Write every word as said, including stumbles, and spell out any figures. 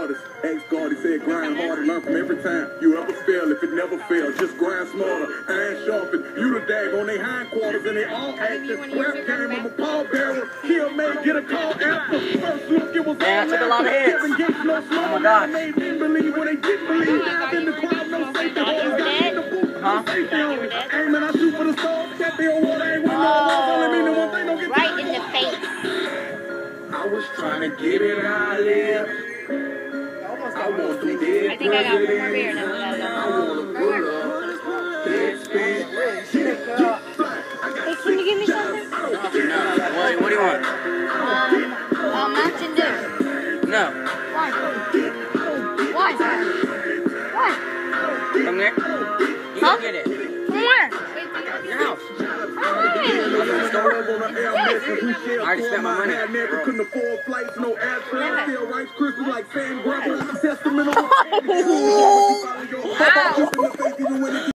artist. Ex-Guardy said grind hard and learn from every time you ever fail. If it never fails, just grind smarter. Iron sharpen. You the dag on their hindquarters and they all act this rap game. I'm a pallbearer. Kill may get a call after. First look, it was all yeah, I took a lot of hits. Kevin Gates, no small. Oh my God. Made men believe what they didn't believe. I've in the crowd, no safety holders. Got in the booth, no safety holders. Aiming, I shoot for the stars. Set the water, ain't with no walls. Only mean the one thing, don't get right in the face. I was trying to get it how I live. I want to get I think I got one more beer now. I want to pull up. Dead spin. Hey, can you give me something? What, what do you want? Um, uh, Mountain Dew. No. Why? Why? Why? Come there. You Huh? go get it. From where? Your house. I already spent my money. I never couldn't afford flights, no air travel. Still rice crystals like Sam Grubble. Testament of Wow.